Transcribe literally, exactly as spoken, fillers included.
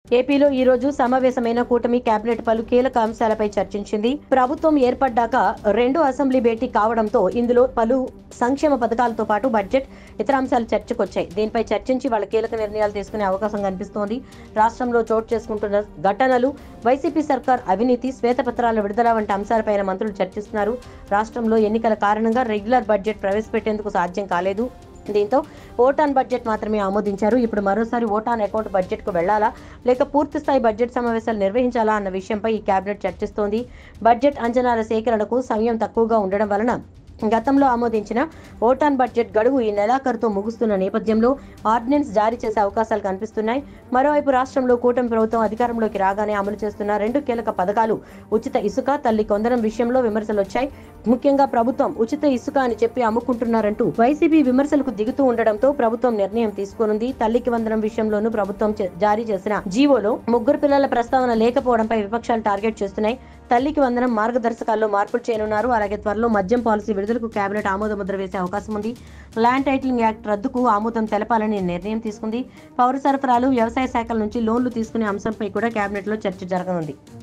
ఏపీలో ఈ రోజు సమావేశమైన కూటమి కేబినెట్ పలు కీలక అంశాలపై చర్చించింది. ప్రభుత్వం ఏర్పడ్డాక రెండు అసెంబ్లీ భేటీ కావడంతో ఇందులో పలు సంక్షేమ పథకాలతో పాటు బడ్జెట్, ఇతర అంశాలు చర్చకొచ్చాయి. దీనిపై చర్చించి వాళ్ళ కీలక నిర్ణయాలు తీసుకునే అవకాశం కనిపిస్తోంది. రాష్ట్రంలో చోటు చేసుకుంటున్న ఘటనలు, వైసీపీ సర్కార్ అవినీతి, శ్వేతపత్రాల విడుదల వంటి అంశాలపైన మంత్రులు చర్చిస్తున్నారు. రాష్ట్రంలో ఎన్నికల కారణంగా రెగ్యులర్ బడ్జెట్ ప్రవేశపెట్టేందుకు సాధ్యం కాలేదు. దీంతో ఓటాన్ బడ్జెట్ మాత్రమే ఆమోదించారు. ఇప్పుడు మరోసారి ఓటాన్ అకౌంట్ బడ్జెట్ కు వెళ్లాలా లేక పూర్తి స్థాయి బడ్జెట్ సమావేశాలు నిర్వహించాలా అన్న విషయంపై ఈ కేబినెట్ చర్చిస్తోంది. బడ్జెట్ అంచనాల సేకరణకు సమయం తక్కువగా ఉండడం వలన గతంలో ఆమోదించిన ఓటాన్ బడ్జెట్ గడువు ఈ నెలాఖరుతో ముగుస్తున్న నేపథ్యంలో ఆర్డినెన్స్ జారీ చేసే అవకాశాలు కనిపిస్తున్నాయి. మరోవైపు రాష్ట్రంలో కూటమి ప్రభుత్వం అధికారంలోకి రాగానే అమలు చేస్తున్న రెండు కీలక పథకాలు ఉచిత ఇసుక, తల్లి కొందరం విషయంలో విమర్శలు వచ్చాయి. ముఖ్యంగా ప్రభుత్వం ఉచిత ఇసుక అని చెప్పి అమ్ముకుంటున్నారంటూ వైసీపీ విమర్శలకు దిగుతూ ఉండడంతో ప్రభుత్వం నిర్ణయం తీసుకునుంది. తల్లికి వందనం విషయంలోనూ ప్రభుత్వం జారీ చేసిన జీవోలో ముగ్గురు పిల్లల ప్రస్తావన లేకపోవడంపై విపక్షాలు టార్గెట్ చేస్తున్నాయి. తల్లికి వందనం మార్గదర్శకాల్లో మార్పులు చేయనున్నారు. అలాగే త్వరలో మద్యం పాలసీ విడుదలకు కేబినెట్ ఆమోద ముద్ర వేసే అవకాశం ఉంది. ల్యాండ్ టైటిలింగ్ యాక్ట్ రద్దుకు ఆమోదం తెలపాలని నిర్ణయం తీసుకుంది. పౌర సరఫరాలు, వ్యవసాయ శాఖల నుంచి లోన్లు తీసుకునే అంశంపై కూడా కేబినెట్ లో చర్చ జరగనుంది.